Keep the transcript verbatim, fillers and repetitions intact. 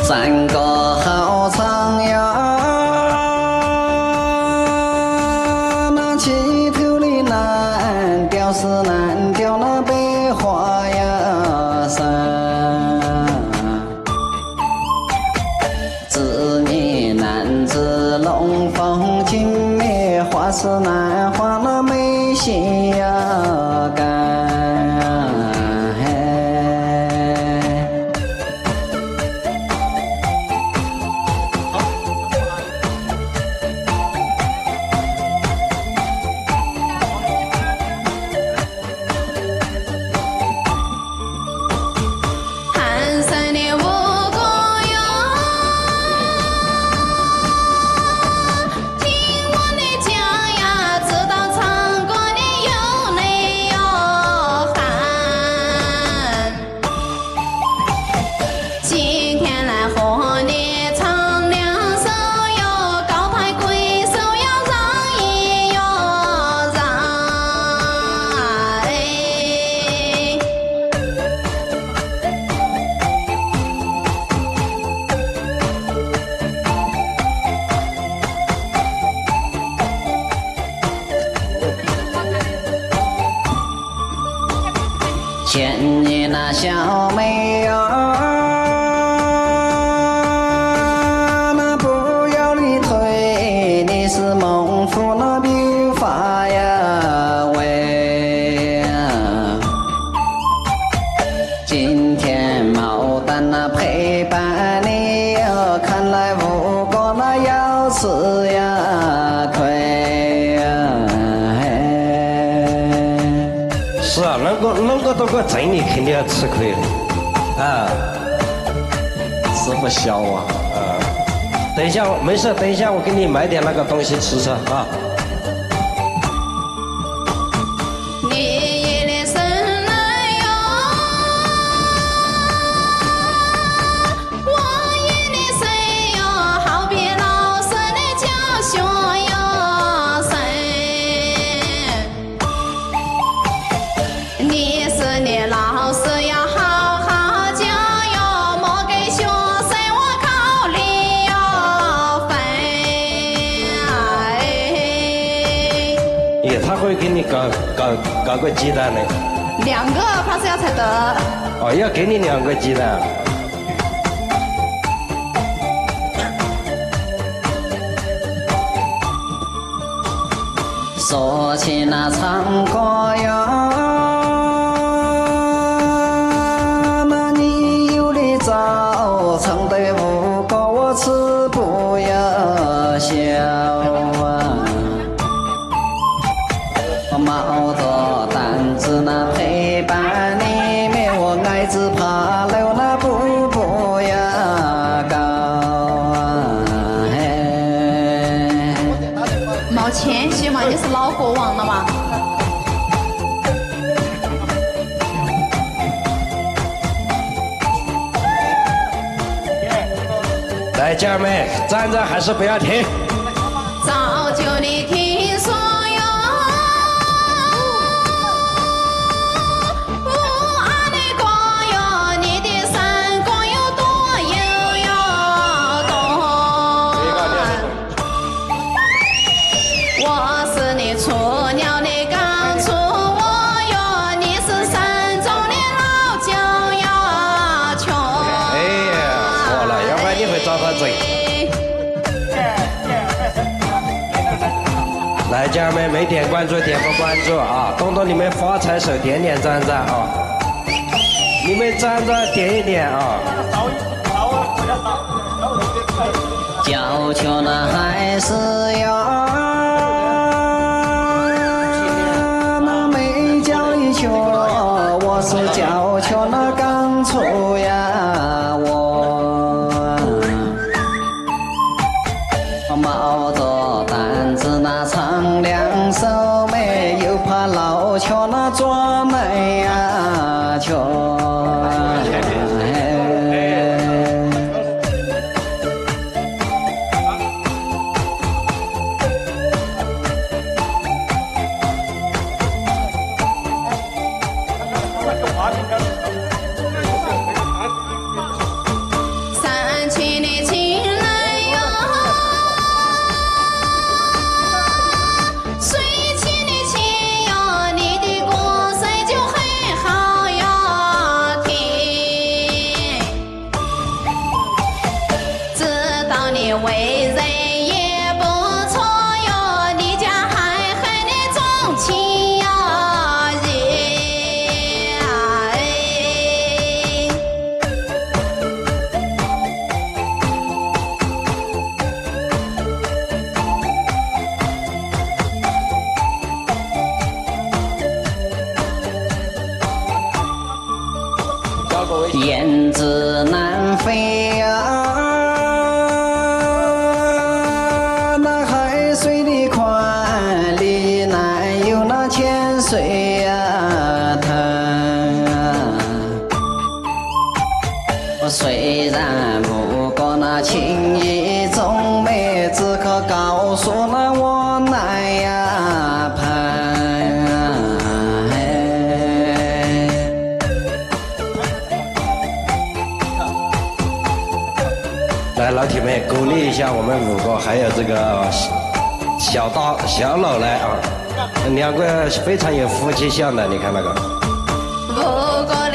山歌好唱呀，那起头的难调是难调那悲花呀山，知你难知龙凤金梅花是难画那眉心呀干。见你那小妹呀，那不要你退，你是蒙夫那笔法呀喂。今天毛蛋那陪伴你呀，看来无果那要吃呀亏呀。 是啊，能够能够多个挣，你肯定要吃亏的，啊， 吃不消啊。 啊，等一下，没事，等一下我给你买点那个东西吃吃啊。他会给你搞搞搞个鸡蛋的， 两个怕是要才得。 哦，要给你两个鸡蛋。 说起那唱歌呀，那你有的早，唱得无果我吃不呀消。毛着担子那陪伴你没我爱子怕留那步步呀高毛千玺嘛，你是老国王了嘛？ 来，家人们，站着还是不要停。 早就你听说。 来，家人们，没点关注点个关注啊！动动你们发财手，点点赞赞啊！你们赞赞点一点啊！ 叫求那还是要那没叫一球，我是叫求那刚出呀我冒着担子那唱两首美，又怕老瞧那装美呀瞧。 燕子南飞呀、啊，那海水的宽，里南有那千水呀、啊，它虽然不过那情意中美，只可告诉那我南呀盼。 来，老铁们鼓励一下我们五个，还有这个小刀小老来啊，两个非常有夫妻相的，你看那个。 不过